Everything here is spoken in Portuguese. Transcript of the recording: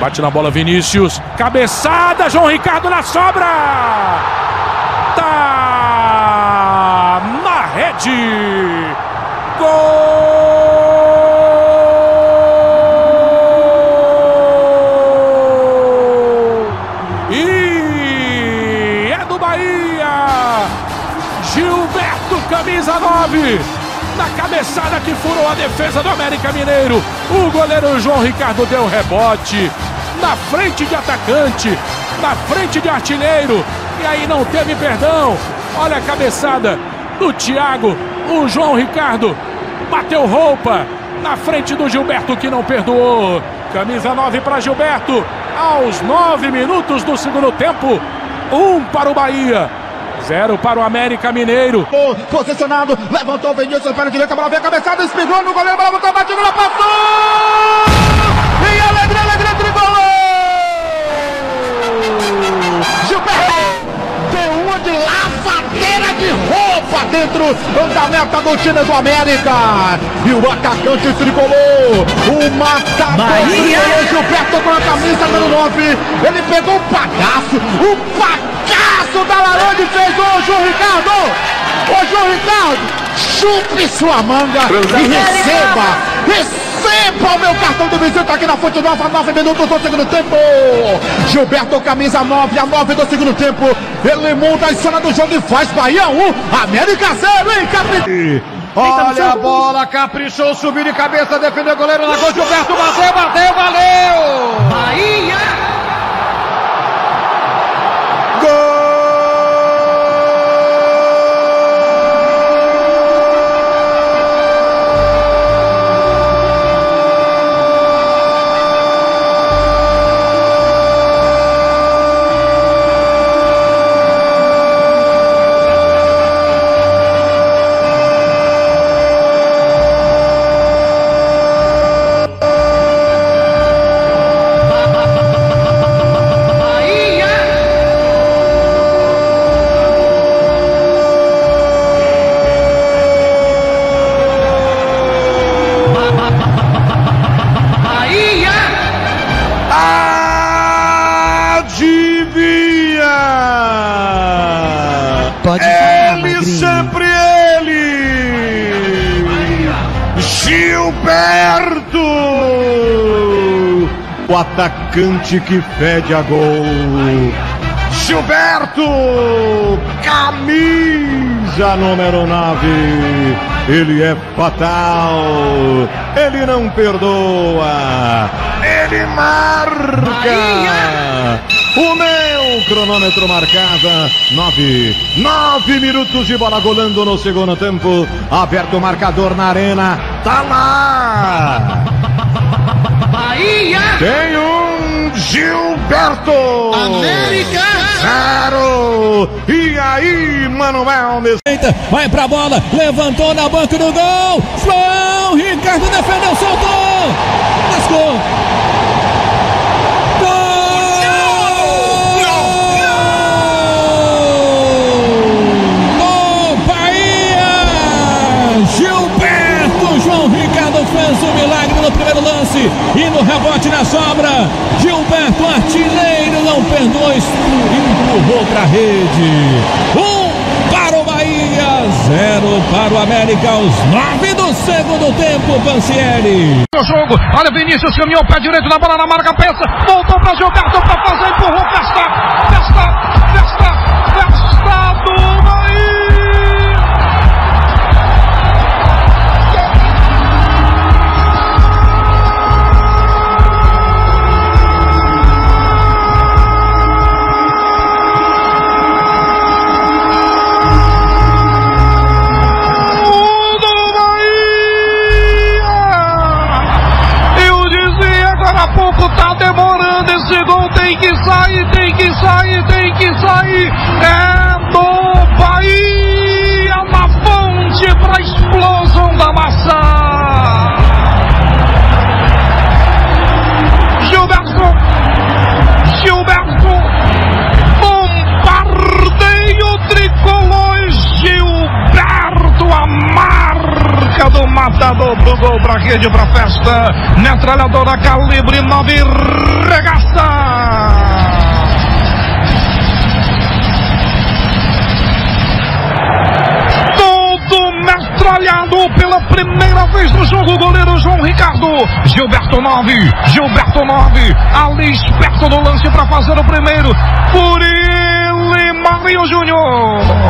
Bate na bola Vinícius. Cabeçada, João Ricardo na sobra. Tá na rede. Gol! E é do Bahia. Gilberto, camisa 9. Na cabeçada que furou a defesa do América Mineiro. O goleiro João Ricardo deu rebote. Na frente de atacante. Na frente de artilheiro. E aí não teve perdão. Olha a cabeçada do Thiago. O João Ricardo bateu roupa na frente do Gilberto, que não perdoou. Camisa 9 para Gilberto. Aos 9 minutos do segundo tempo. 1 para o Bahia. 0 para o América Mineiro. Posicionado, levantou o Vinícius para a direita, a bola veio a cabeçada, espigou no goleiro, a bola botou, bateu, ela passou! E alegria, tricolor! Gilberto deu uma de lavadeira de roupa dentro da meta do time do América. E o atacante tricolor, o matador tricolor, Gilberto com a camisa número 9. Ele pegou o bagaço da Laranja e fez o João Ricardo. Ô João Ricardo, chupe sua manga e receba o meu cartão de visita aqui na Fonte Nova, 9 minutos do segundo tempo. Gilberto, camisa 9, a 9 do segundo tempo. Ele muda a cena do jogo e faz Bahia 1, América 0, hein, Capri? Olha a bola, caprichou, subiu de cabeça, defendeu o goleiro na gol. Gilberto bateu, valeu! Bahia! Gol! Sempre ele! Gilberto! O atacante que fede a gol. Gilberto! Camisa número 9. Ele é fatal. Ele não perdoa. Ele marca. O meu cronômetro marcava 9 minutos de bola rolando no segundo tempo. Aberto o marcador na arena. Tá lá! Bahia! Tem um Gilberto! América! 0! E aí, Manuel? Vai pra bola, levantou na banca do gol. João Ricardo defendeu, soltou. Lascou. Fez um milagre no primeiro lance e no rebote na sobra. Gilberto, artilheiro, não perdoa, empurrou para a rede. 1 para o Bahia, 0 para o América, aos 9 do segundo tempo, Pancieri. O jogo, olha Vinícius, caminhou o pé direito na bola na marca, pensa, voltou para Gilberto para fazer, empurrou, festa do Bahia. Tá demorando esse gol, tem que sair, é do Bahia, na fonte pra explosão da maçã. Gilberto, bombardeio tricolor, Gilberto, a marca do matador do gol pra quê? rede pra festa. Metralhadora calibre 9, regaça! Metralhado pela primeira vez no jogo, o goleiro João Ricardo. Gilberto 9, ali esperto do lance para fazer o primeiro. Por ele, Marinho Júnior.